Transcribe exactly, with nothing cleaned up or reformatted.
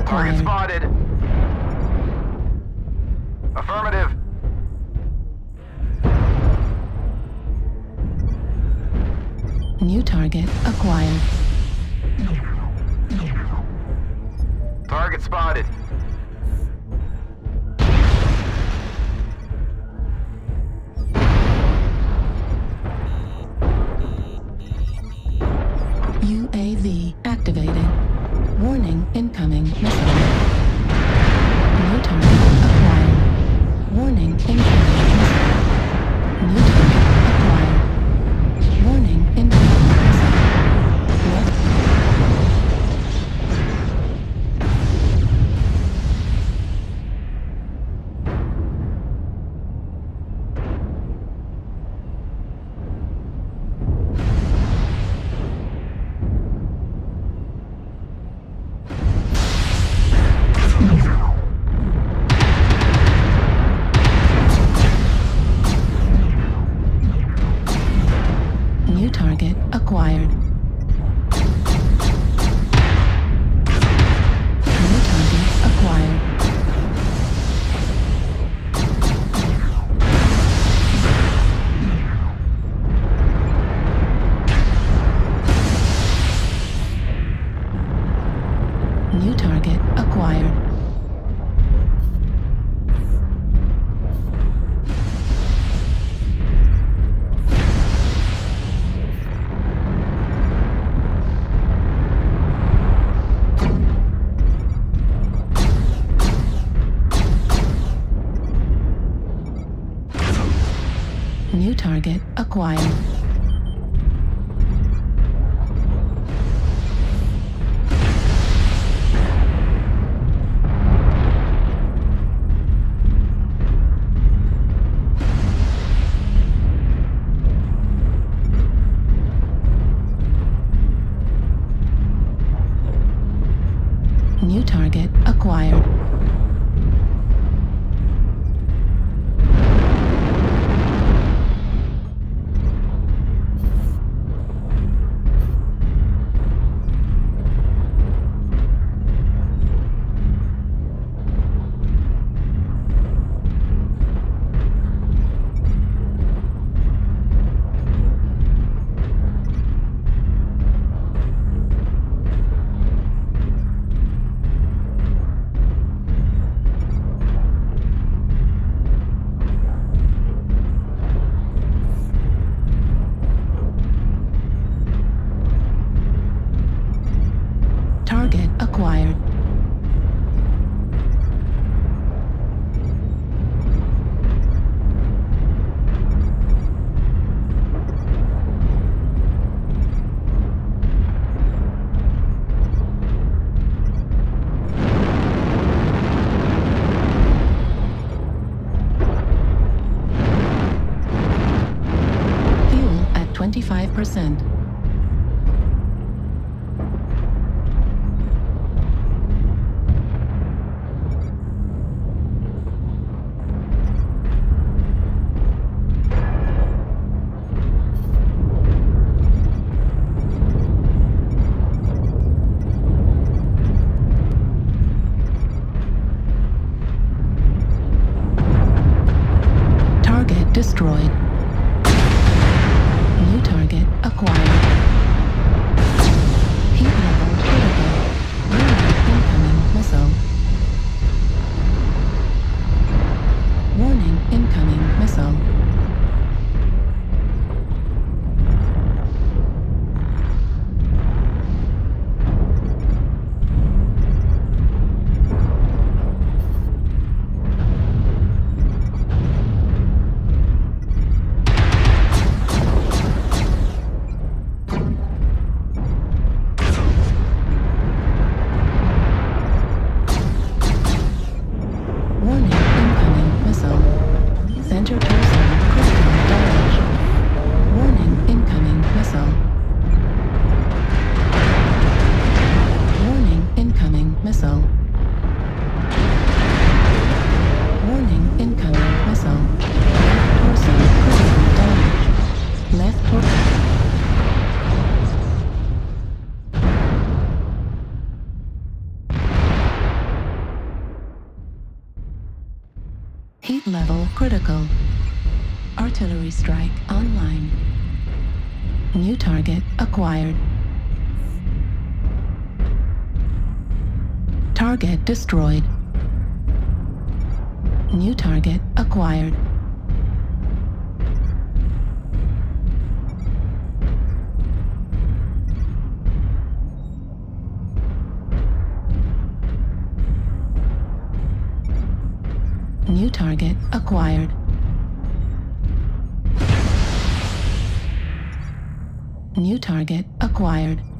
acquired. Target spotted. Affirmative. New target acquired. Target spotted. U A V activated. Warning, incoming missile. New target acquired. Warning, incoming missile. New target acquired. Warning, incoming missile. What? New target acquired. New target acquired. New target acquired. New target acquired. New target acquired. Target acquired. Fuel at twenty-five percent. Target destroyed. New target acquired. level critical. Artillery strike online. New target acquired. Target destroyed. New target acquired. New target acquired. New target acquired.